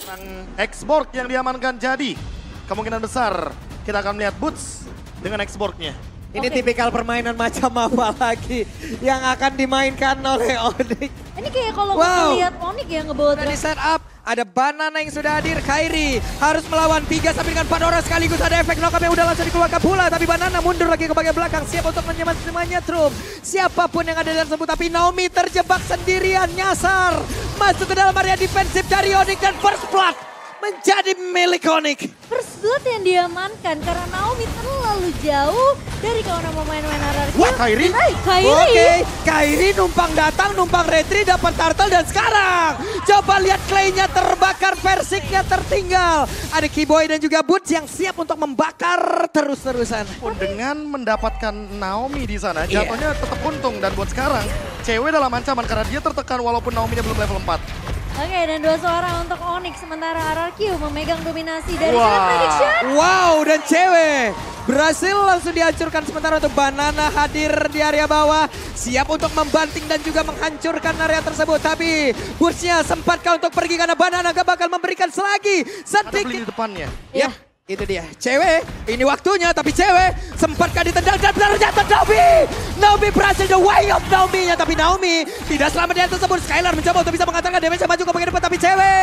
Sekarang Xborg yang diamankan, jadi kemungkinan besar kita akan melihat Boots dengan Xborg-nya. Ini tipikal permainan macam apa lagi yang akan dimainkan oleh Onyx. Ini kayak kalau ngelihat Onyx ya ngebawa Sudah di set up, ada Banana yang sudah hadir. Kairi harus melawan 3 sampai dengan 4 orang sekaligus. Ada efek knock-up yang udah langsung dikeluarkan pula. Tapi Banana mundur lagi ke bagian belakang, siap untuk menyemanya Trum. Siapapun yang ada dalam tersebut, tapi Naomi terjebak sendirian, nyasar. Masuk ke dalam area defensif dari Onyx dan first blood menjadi milik Onyx. First blood yang diamankan karena Naomi terlalu jauh dari kawan pemain-pemain RRQ. Wah, Kairi? Kairi. Oke, Kairi numpang datang, numpang retri, dapat turtle dan sekarang coba lihat Clay-nya terbakar, Persiknya tertinggal. Ada Keyboy dan juga Boots yang siap untuk membakar terus-terusan. Pun dengan mendapatkan Naomi di sana, Iya. jatuhnya tetap untung. Dan buat sekarang, cewek dalam ancaman karena dia tertekan walaupun Naomi-nya belum level 4. Oke, dan 2 suara untuk Onyx, sementara RRQ memegang dominasi dari Wah. Final Prediction. Wow, dan cewek berhasil langsung dihancurkan, sementara untuk Banana hadir di area bawah. Siap untuk membanting dan juga menghancurkan area tersebut. Tapi Boots-nya sempatkah untuk pergi karena Banana gak bakal memberikan selagi. Ada beli Sedikit. di depannya. Yap, itu dia. Cewek, ini waktunya, tapi cewek sempatkah ditendang dan ternyata Naomi. Naomi berhasil, the way of Naomi-nya. Tapi Naomi tidak selamat di tersebut. Skylar mencoba untuk bisa mengantarkan damage maju ke bagian depan. Tapi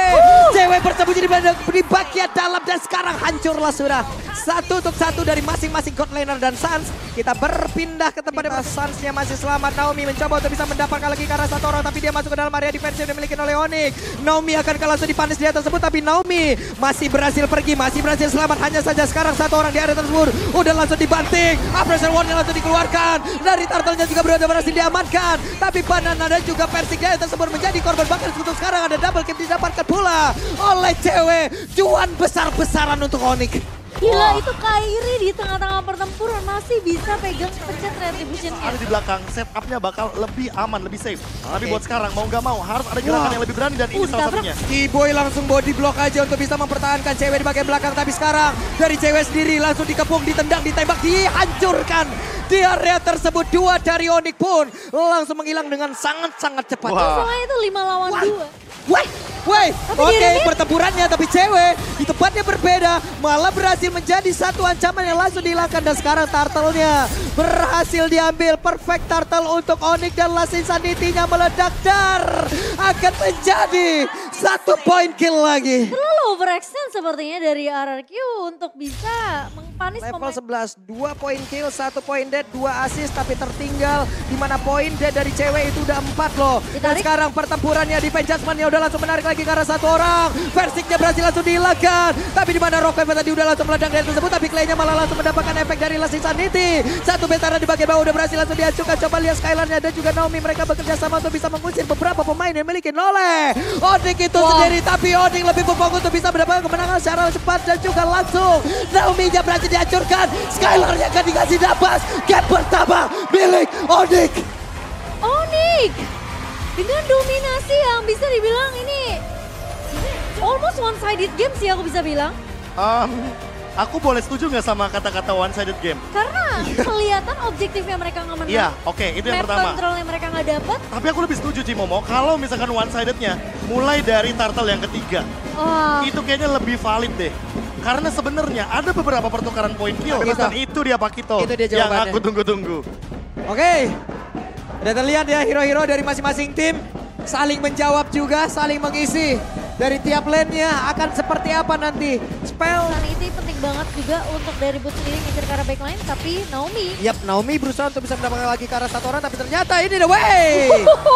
cewek bersembunyi di bagian dalam dan sekarang hancurlah sudah. 1-1 dari masing-masing God Laner dan Sans. Kita berpindah ke tempat yang Sans-nya masih selamat. Naomi mencoba untuk bisa mendapatkan lagi ke arah satu orang. Tapi dia masuk ke dalam area defense yang dimiliki oleh Onyx. Naomi akan langsung dipanis di atas tersebut. Tapi Naomi masih berhasil pergi, masih berhasil selamat. Hanya saja sekarang satu orang di area tersebut udah langsung dibanting. Pressure warning langsung dikeluarkan. Dari turtle-nya juga berhasil diamankan. Tapi Banana dan juga Persik di area tersebut menjadi korban bakal. Untuk sekarang ada double kill didapatkan pula oleh cewek. Cuan besar-besaran untuk Onyx. Gila, itu Kairi di tengah-tengah pertempuran masih bisa pegang pencet retribution-nya. Ada di belakang, setupnya bakal lebih aman, lebih safe. Tapi buat sekarang mau nggak mau harus ada gerakan yang lebih berani dan ini salah satunya. Keyboy langsung body block aja untuk bisa mempertahankan cewek di bagian belakang. Tapi sekarang dari cewek sendiri langsung dikepung, ditendang, ditembak, dihancurkan. Di area tersebut 2 dari Onyx pun langsung menghilang dengan sangat-sangat cepat. Masalahnya itu 5 lawan 2. Oke, pertempurannya tapi cewek di tempatnya berbeda malah berhasil menjadi satu ancaman yang langsung dihilangkan. Dan sekarang turtle-nya berhasil diambil. Perfect turtle untuk Onyx dan Last Insanity-nya meledak dar akan menjadi 1 point kill lagi. Terlalu overextend sepertinya dari RRQ untuk bisa mengpanis Level pemain. 11, 2 point kill, 1 point dead, 2 assist tapi tertinggal. Di mana point dead dari cewek itu udah 4 loh. Dan sekarang pertempurannya Defense Judgment-nya udah langsung menarik lagi ke arah satu orang. Versiknya berhasil langsung dihilangkan. Tapi di mana Rock Wave tadi udah langsung meledak dari tersebut. Tapi Clay-nya malah langsung mendapatkan efek dari Last Insanity. Satu veteran di bagian bawah udah berhasil langsung dihancurkan. Coba lihat Skylar-nya dan juga Naomi. Mereka bekerja sama untuk bisa mengusir beberapa pemain yang dimiliki oleh Onyx itu sendiri. Tapi Onyx lebih berfokus untuk bisa mendapatkan kemenangan secara cepat dan juga langsung. Naomi-nya berhasil dihancurkan. Skylar-nya akan dikasih nafas. Game pertama milik Onyx. Onyx dengan dominasi yang bisa dibilang ini almost one-sided game sih aku bisa bilang. Aku boleh setuju nggak sama kata-kata one-sided game? Karena kelihatan objektifnya mereka nggak menang. Iya, oke, itu yang Map pertama. controlnya mereka nggak dapat. Tapi aku lebih setuju Cimomo, kalau misalkan one-sidednya mulai dari turtle yang ketiga. Wah. Itu kayaknya lebih valid deh. Karena sebenarnya ada beberapa pertukaran poin kill. Dan itu dia Pakito Itu dia yang jawabannya. aku tunggu-tunggu. Oke, udah terlihat ya hero-hero dari masing-masing tim saling menjawab juga, saling mengisi. Dari tiap lane-nya akan seperti apa nanti. Spell. Sanity penting banget juga untuk dari Boots sendiri ngejar ke arah backline, tapi Naomi. Yap, Naomi berusaha untuk bisa mendapatkan lagi ke arah satu orang, tapi ternyata ini the way.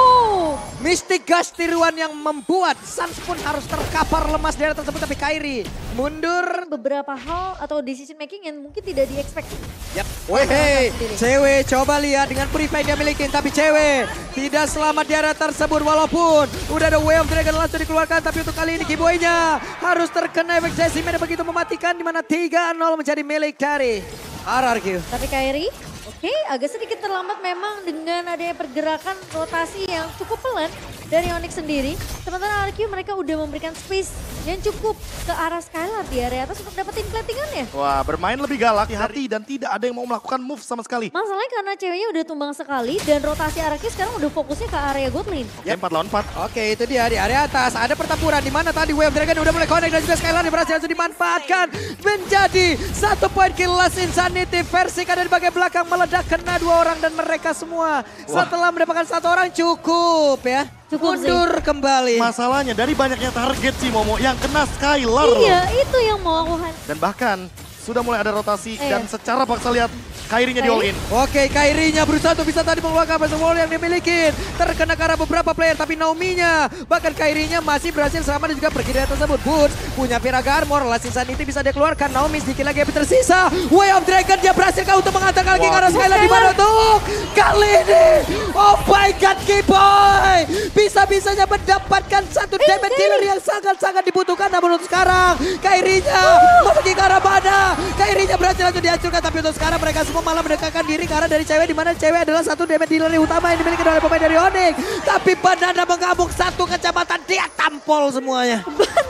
Mystic Gush tiruan yang membuat Sans pun harus terkapar lemas di area tersebut, tapi Kairi mundur. Beberapa hal atau decision making yang mungkin tidak di-expect. Yap, wehey, cewek coba lihat dengan prevent dia milikin, tapi cewek tidak selamat di area tersebut walaupun udah ada Way of Dragon langsung dikeluarkan, tapi untuk kali ini Keyboy-nya harus terkena efek Jessimine begitu mematikan, di mana 3-0 menjadi milik dari RRQ. Tapi Kairi, Oke, agak sedikit terlambat memang dengan adanya pergerakan rotasi yang cukup pelan dari Onyx sendiri. Sementara RQ mereka udah memberikan space yang cukup ke arah Skylar di area atas untuk dapetin platingannya. Wah, bermain lebih galak, hati dan tidak ada yang mau melakukan move sama sekali. Masalahnya karena ceweknya udah tumbang sekali dan rotasi RQ sekarang udah fokusnya ke area god lane. Oke, 4 lawan 4. Oke, itu dia di area atas. Ada pertempuran di mana tadi Wave Dragon udah mulai connect dan juga Skylar berhasil langsung dimanfaatkan. Menjadi 1 poin kill Last Insanity versi kanan di bagian belakang meledak kena 2 orang dan mereka semua. Setelah mendapatkan 1 orang cukup ya. Cukup sih. Mundur kembali. Masalahnya dari banyaknya target sih Momo yang kena Skylar. Iya, itu yang mau aku Dan bahkan sudah mulai ada rotasi dan secara paksa lihat Kairinya di all in. Oke, Kairinya berusaha untuk bisa tadi mengeluarkan Master Wall yang dimiliki. Terkena ke arah beberapa player, tapi Naomi-nya, bahkan Kairinya masih berhasil selamat dan juga pergi dari tersebut. Boots punya Piraga Armor, Last Insanity bisa dia keluarkan. Naomi sedikit lagi yang tersisa. Way of Dragon dia berhasil untuk mengantarkan lagi ke arah Skylar di mana untuk kali ini. Oh my god, K-Boy bisa-bisanya mendapatkan 1 damage dealer yang sangat-sangat dibutuhkan. Namun untuk sekarang, Kairinya pergi ke arah mana? Kairinya berhasil langsung dihancurkan, tapi untuk sekarang mereka semua malah mendekatkan diri karena dari cewek, di mana cewek adalah 1 damage dealer yang utama yang dimiliki oleh pemain dari Onyx. Tapi Banana mengamuk 1 kecamatan, dia tampol semuanya.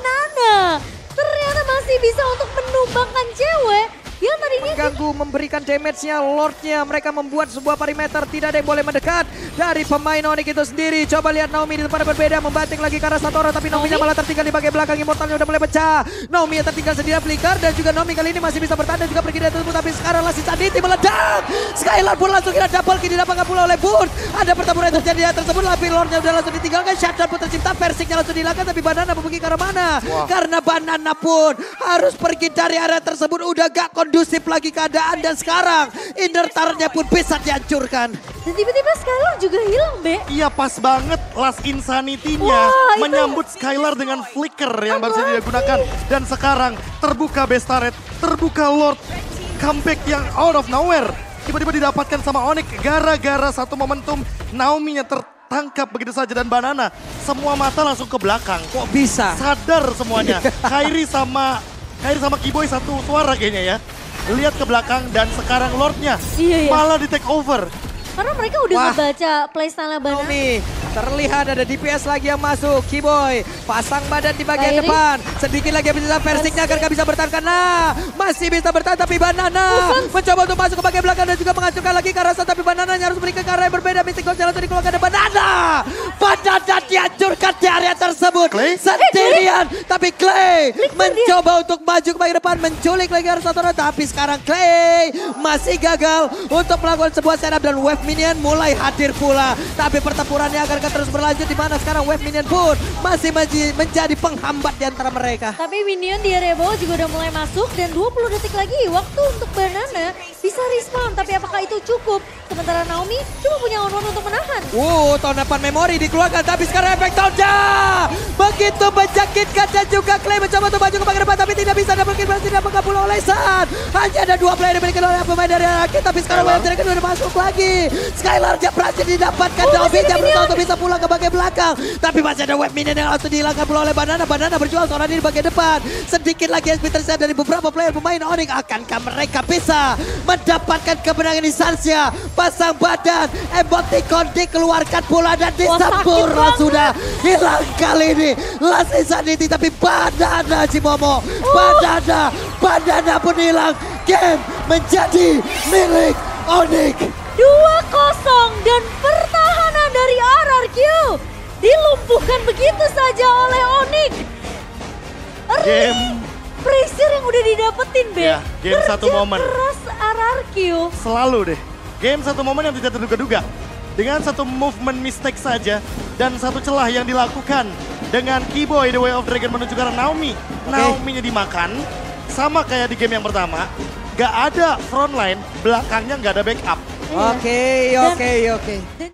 Banana ternyata masih bisa untuk menumbangkan cewek yang tadinya Mengganggu, memberikan damage-nya, Lord-nya. Mereka membuat sebuah perimeter, tidak ada yang boleh mendekat dari pemain Onyx itu sendiri. Coba lihat Naomi di tempat yang berbeda, membanting lagi ke arah 1 orang, tapi Naomi-nya malah tertinggal di bagian belakang. Immortalnya udah mulai pecah. Naomi yang tertinggal sendiri flicker, dan juga Naomi kali ini masih bisa bertahan dan juga pergi dari tersebut. Tapi sekarang Last Insanity meledak. Skylar pun langsung kira double kill didapatkan pula oleh Boot. Ada pertempuran yang terjadi di atas tersebut, tapi Lord-nya udah langsung ditinggalkan. Shutdown pun tercipta, Versiknya langsung dihilangkan, tapi Banana pergi ke arah mana? Karena Banana pun harus pergi dari area tersebut, udah gak kondusif lagi keadaan, dan sekarang inner turret-nya pun bisa dihancurkan. dan tiba-tiba Skylar juga hilang, Be. Iya pas banget Last Insanity-nya Wah, itu- menyambut Skylar dengan flicker yang baru saja digunakan. Dan sekarang terbuka base turret, terbuka Lord, comeback yang out of nowhere. Tiba-tiba didapatkan sama Onyx gara-gara satu momentum Naomi-nya tertangkap begitu saja, dan Banana semua mata langsung ke belakang. Kok bisa? Sadar semuanya. Kairi sama K-Boy satu suara kayaknya ya. Lihat ke belakang dan sekarang Lord-nya Iya, iya. malah di take over. Karena mereka udah Wah. ngebaca playstyle Banana. Naomi, terlihat ada DPS lagi yang masuk. K-Boy pasang badan di bagian Kairi. depan. Sedikit lagi bisa Versiknya agar gak bisa bertahan, karena masih bisa bertahan, tapi Banana mencoba untuk masuk ke bagian belakang dan juga menghancurkan lagi ke arah sana, tapi Banana harus berikan ke arah yang berbeda. Mystic Gold jalan untuk dikeluarkan dan Banana dihancurkan di area tersebut. Clay? Sendirian, tapi Clay mencoba untuk maju ke bagian depan, menculik lagi arah satu orang, tapi sekarang Clay masih gagal untuk melakukan sebuah setup dan wave minion mulai hadir pula. Tapi pertempurannya akan terus berlanjut, di mana sekarang wave minion pun masih menjadi penghambat di antara mereka. Tapi minion di area bawah juga udah mulai masuk dan 20 detik lagi waktu untuk Banana bisa respawn. Tapi apakah itu cukup? Sementara Naomi cuma punya on-one untuk menahan. Tonapan memori dikeluarkan, tapi sekarang efek taunya begitu menjangkitkan, dan juga Clay mencoba untuk maju ke bagian depan, tapi tidak bisa dapat kill, tidak mengabul oleh San. Hanya ada 2 player dimiliki oleh pemain dari Rakit, tapi sekarang Wave Dragon udah masuk lagi. Skylar dia berhasil didapatkan, Naomi dia berusaha untuk bisa pulang ke bagian belakang, tapi masih ada wave minion yang langsung dihilangkan pula oleh Banana. Banana berjuang seorang diri di bagian depan. Sedikit lagi SP tersiap dari beberapa player pemain Onyx. Akankah mereka bisa mendapatkan kemenangan insansia? Pasang badan, emoticon dikeluarkan pula dan disempurna sudah hilang kali ini Last Insanity, tapi Banana Cimomo, Banana pun hilang. Game menjadi milik Onyx. 2-0 dan pertahanan dari RRQ dilumpuhkan begitu saja oleh Onyx. Game Pressure yang udah didapetin, Be. Ya, game satu momen. keras RRQ. selalu deh. Game satu momen yang tidak terduga-duga. Dengan satu movement mistake saja dan satu celah yang dilakukan dengan K-Boy The Way of Dragon menuju ke arah Naomi. Naomi-nya dimakan, sama kayak di game yang pertama. Gak ada frontline, belakangnya gak ada backup. Oke.